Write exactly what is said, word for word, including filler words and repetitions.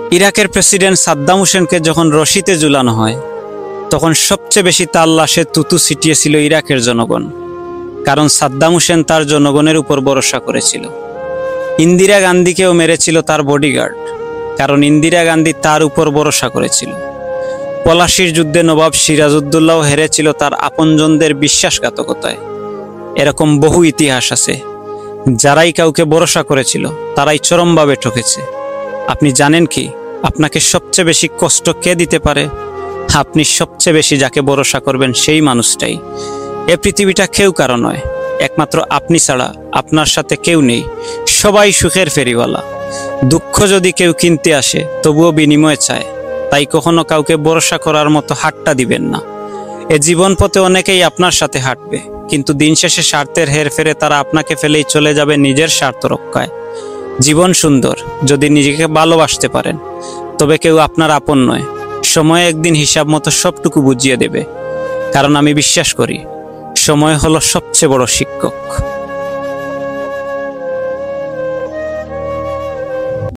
ইরাকের প্রেসিডেন্ট সাদ্দাম হোসেনকে যখন রশিতে ঝুলানো হয় তখন সবচেয়ে বেশি তার লাশে তুতু ছিটিয়েছিল ইরাকের জনগণ, কারণ সাদ্দাম হোসেন তার জনগণের উপর ভরসা করেছিল। ইন্দিরা গান্ধীকেও মেরেছিল তার বডিগার্ড, কারণ ইন্দিরা গান্ধী তার উপর ভরসা করেছিল। পলাশির যুদ্ধে নবাব সিরাজউদ্দৌলাও হেরেছিল তার আপনজনদের বিশ্বাসঘাতকতায়। এরকম বহু ইতিহাস আছে। যারাই কাউকে ভরসা করেছিল তারাই চরমভাবে ঠকেছে। আপনি জানেন কি আপনাকে সবচেয়ে বেশি কষ্ট কে দিতে পারে? আপনি সবচেয়ে বেশি যাকে ভরসা করবেন সেই মানুষটাই। এ পৃথিবীটা কেউ কারো নয়, একমাত্র আপনি ছাড়া আপনার সাথে কেউ নেই। সবাই সুখের ফেরিওয়ালা। দুঃখ যদি কেউ কিনতে আসে তবুও বিনিময়ে চায়। তাই কখনো কাউকে ভরসা করার মতো হাতটা দিবেন না। এ জীবন পথে অনেকেই আপনার সাথে হাঁটবে, কিন্তু দিন শেষে স্বার্থের হেরফেরে তারা আপনাকে ফেলেই চলে যাবে নিজের স্বার্থ রক্ষায়। জীবন সুন্দর যদি নিজেকে ভালোবাসতে পারেন, তবে কেউ আপনার আপন নয়। সময় একদিন হিসাব মতো সবটুকু বুঝিয়ে দেবে, কারণ আমি বিশ্বাস করি সময় হলো সবচেয়ে বড় শিক্ষক।